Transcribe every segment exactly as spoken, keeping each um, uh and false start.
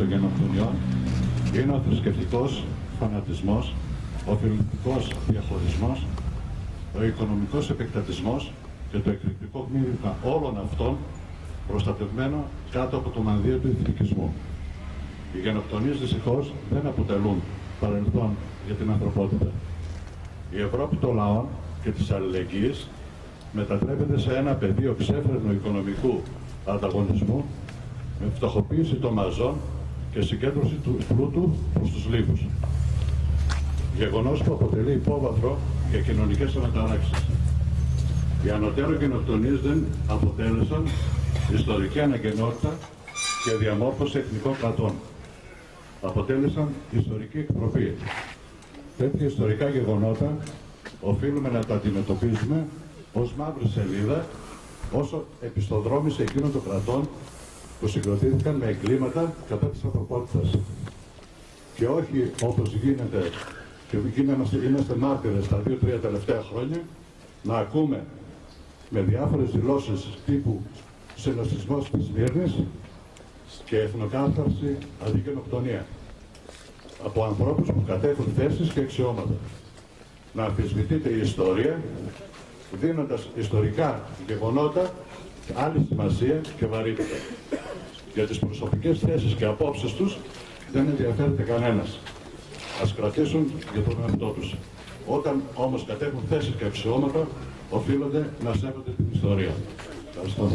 γενοκτονιών είναι ο θρησκευτικός φανατισμός, ο φιλετικός διαχωρισμός, ο οικονομικός επεκτατισμός και το εκρηκτικό πνίγμα όλων αυτών προστατευμένο κάτω από το μανδύα του εθνικισμού. Οι γενοκτονίες δυστυχώς δεν αποτελούν παρελθόν για την ανθρωπότητα. Η Ευρώπη των λαών και της αλληλεγγύης μετατρέπεται σε ένα πεδίο ξέφρενου οικονομικού ανταγωνισμού με φτωχοποίηση των μαζών και συγκέντρωση του πλούτου προς τους λίγους. Γεγονός που αποτελεί υπόβαθρο για κοινωνικές αναταράξεις. Οι ανωτέρω γενοκτονίες δεν αποτέλεσαν ιστορική αναγκαινότητα και διαμόρφωση εθνικών κρατών. Αποτέλεσαν ιστορική εκτροπή. Τέτοια ιστορικά γεγονότα οφείλουμε να τα αντιμετωπίζουμε ως μαύρη σελίδα, όσο επιστοδρόμηση εκείνων των κρατών που συγκροτήθηκαν με εγκλήματα κατά της ανθρωπότητας. Και όχι όπως γίνεται και είμαστε, είμαστε μάρτυρες τα δύο-τρία τελευταία χρόνια, να ακούμε με διάφορες δηλώσεις τύπου συνοστισμός της Σμύρνης και εθνοκάθαρση αντιγενοκτονία από ανθρώπους που κατέχουν θέσεις και αξιώματα. Να αμφισβητείται η ιστορία, δίνοντας ιστορικά γεγονότα άλλη σημασία και βαρύτητα. Για τις προσωπικές θέσεις και απόψεις τους δεν ενδιαφέρεται κανένας. Ας κρατήσουν για τον εαυτό τους. Όταν όμως κατέχουν θέσεις και αξιώματα, οφείλονται να σέβονται την ιστορία. Ευχαριστώ.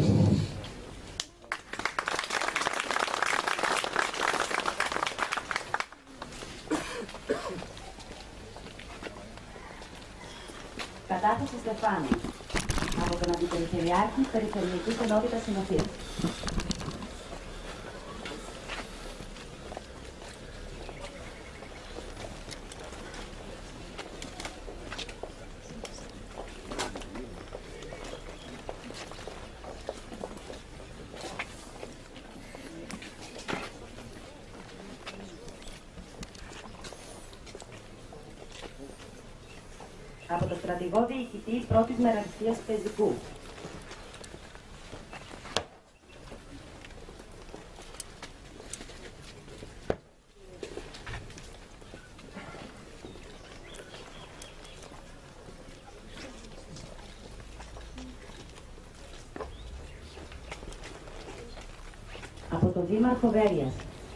Κατάθεση Στεφάνου από τον Αντιπεριφερειάρχη Περιφερειακής Ενότητας Συνοφίας. Από το στρατηγό διοικητή πρώτης μεραρχίας Πεζικού. Από τον Δήμαρχο Βέρειας.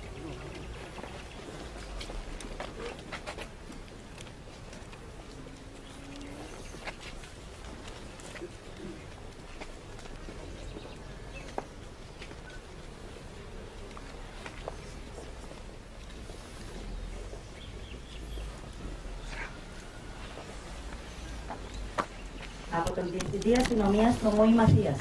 Από τον Διευθυντή Αστυνομίας Νομού Ημαθίας.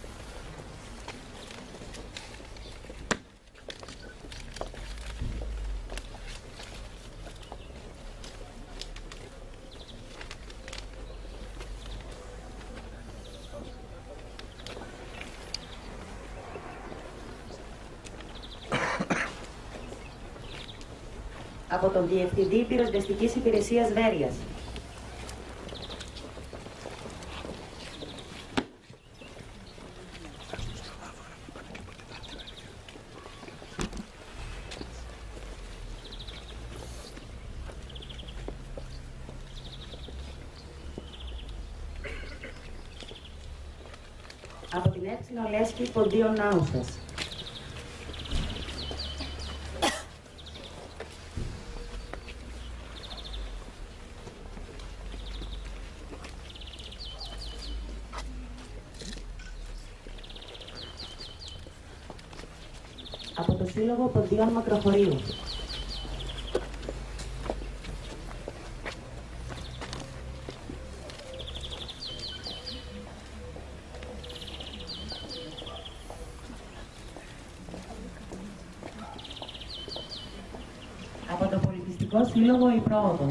Από τον Διευθυντή Πυροσβεστικής Υπηρεσίας Βέρειας. Από την Εύξηνο Λέσχη Ποντίων Νάουσας. Από το Σύλλογο Ποντίων Μακροφορείου. Από το Πολιτιστικό Σύλλογο Η Πρόοδος.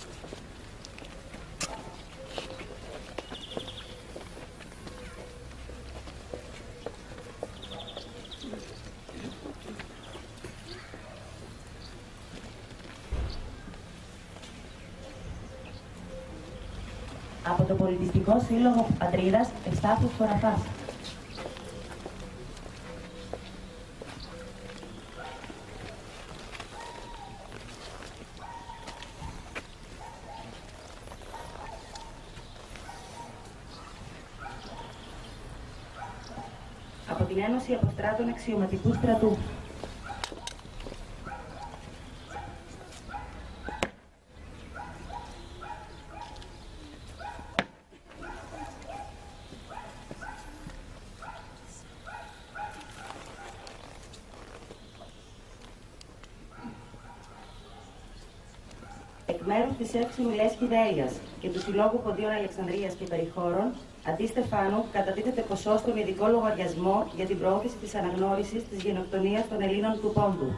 Από το Πολιτιστικό Σύλλογο Πατρίδας Ευστάθιος Χωραφάς. την Ένωση Αποστράτων Αξιωματικού Στρατού. Εκ μέρους της Εύξηνου Λέσχη Δέλειας και του Συλλόγου Ποντίων Αλεξανδρίας και Περιχώρων, αντί Στεφάνου, κατατίθεται ποσό στον ειδικό λογαριασμό για την προώθηση της αναγνώρισης της γενοκτονίας των Ελλήνων του Πόντου.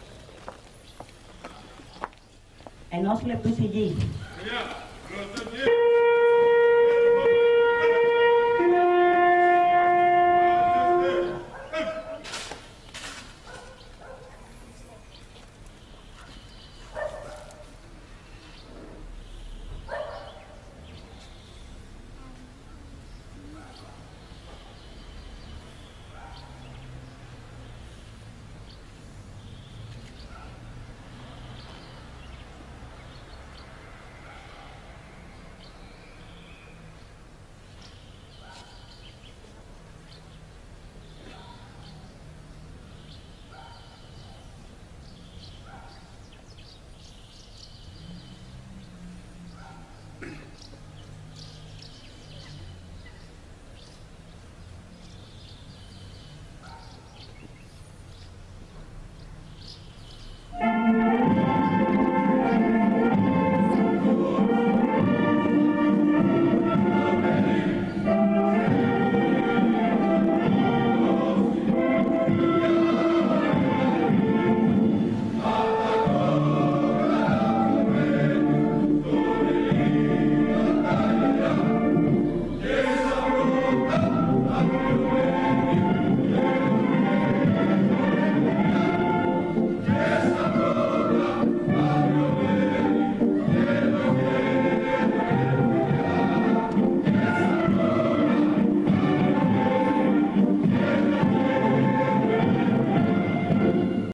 Ενός λεπτού σιγή.